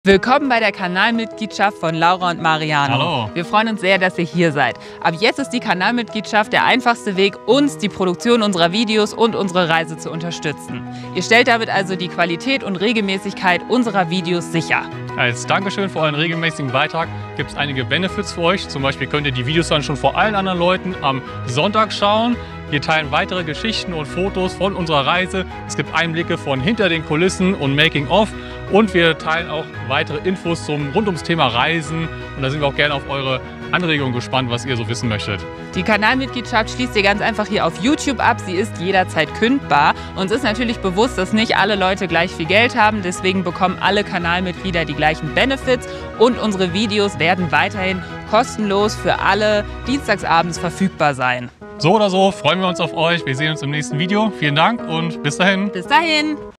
Willkommen bei der Kanalmitgliedschaft von Laura und Mariano. Hallo. Wir freuen uns sehr, dass ihr hier seid. Ab jetzt ist die Kanalmitgliedschaft der einfachste Weg, uns, die Produktion unserer Videos und unsere Reise zu unterstützen. Ihr stellt damit also die Qualität und Regelmäßigkeit unserer Videos sicher. Als Dankeschön für euren regelmäßigen Beitrag gibt es einige Benefits für euch. Zum Beispiel könnt ihr die Videos dann schon vor allen anderen Leuten am Sonntag schauen. Wir teilen weitere Geschichten und Fotos von unserer Reise. Es gibt Einblicke von hinter den Kulissen und Making-of. Und wir teilen auch weitere Infos rund ums Thema Reisen. Und da sind wir auch gerne auf eure Anregungen gespannt, was ihr so wissen möchtet. Die Kanalmitgliedschaft schließt ihr ganz einfach hier auf YouTube ab. Sie ist jederzeit kündbar. Uns ist natürlich bewusst, dass nicht alle Leute gleich viel Geld haben. Deswegen bekommen alle Kanalmitglieder die gleichen Benefits. Und unsere Videos werden weiterhin kostenlos für alle dienstagsabends verfügbar sein. So oder so freuen wir uns auf euch. Wir sehen uns im nächsten Video. Vielen Dank und bis dahin. Bis dahin.